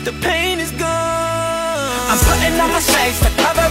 the pain is gone. I'm putting on my shades to cover